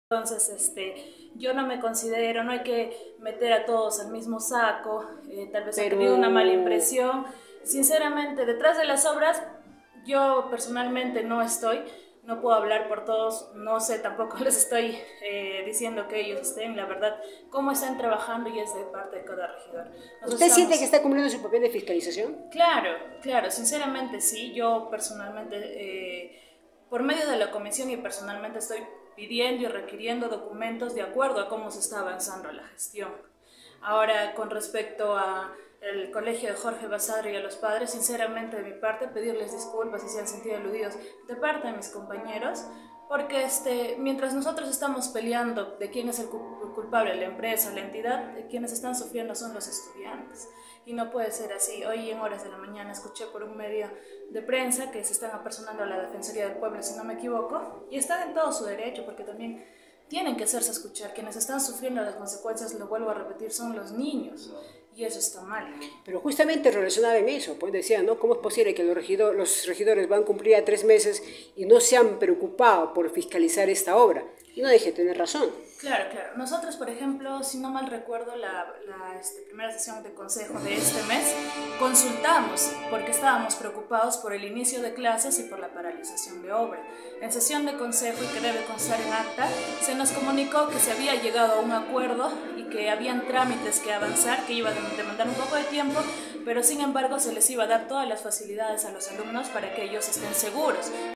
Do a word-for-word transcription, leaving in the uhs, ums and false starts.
Entonces, este, yo no me considero, no hay que meter a todos al mismo saco, eh, tal vez han Pero, tenido una mala impresión. Sinceramente, detrás de las obras, yo personalmente no estoy, no puedo hablar por todos, no sé, tampoco les estoy eh, diciendo que ellos estén, la verdad, cómo están trabajando y es de parte de cada regidor. Nosotros ¿usted siente que estamos, está cumpliendo su papel de fiscalización? claro, claro, sinceramente sí, yo personalmente, eh, por medio de la comisión y personalmente estoy pidiendo y requiriendo documentos de acuerdo a cómo se está avanzando la gestión. Ahora, con respecto a el colegio de Jorge Basadre y a los padres, sinceramente de mi parte pedirles disculpas si se han sentido aludidos de parte de mis compañeros, porque este, mientras nosotros estamos peleando de quién es el culpable, la empresa, la entidad, quienes están sufriendo son los estudiantes. Y no puede ser así. Hoy en horas de la mañana escuché por un medio de prensa que se están apersonando a la Defensoría del Pueblo, si no me equivoco, y están en todo su derecho, porque también tienen que hacerse escuchar. Quienes están sufriendo las consecuencias, lo vuelvo a repetir, son los niños. Y eso está mal. Pero justamente relacionado en eso, pues decía, ¿no? ¿Cómo es posible que los, regidor, los regidores van a cumplir a tres meses y no se han preocupado por fiscalizar esta obra? Y no deje de tener razón. Claro, claro. Nosotros, por ejemplo, si no mal recuerdo, la, la este, primera sesión de consejo de este mes, consultamos porque estábamos preocupados por el inicio de clases y por la paralización de obra. En sesión de consejo, y que debe constar en acta, se nos comunicó que se había llegado a un acuerdo y que habían trámites que avanzar, que iban a demandar un poco de tiempo, pero sin embargo se les iba a dar todas las facilidades a los alumnos para que ellos estén seguros.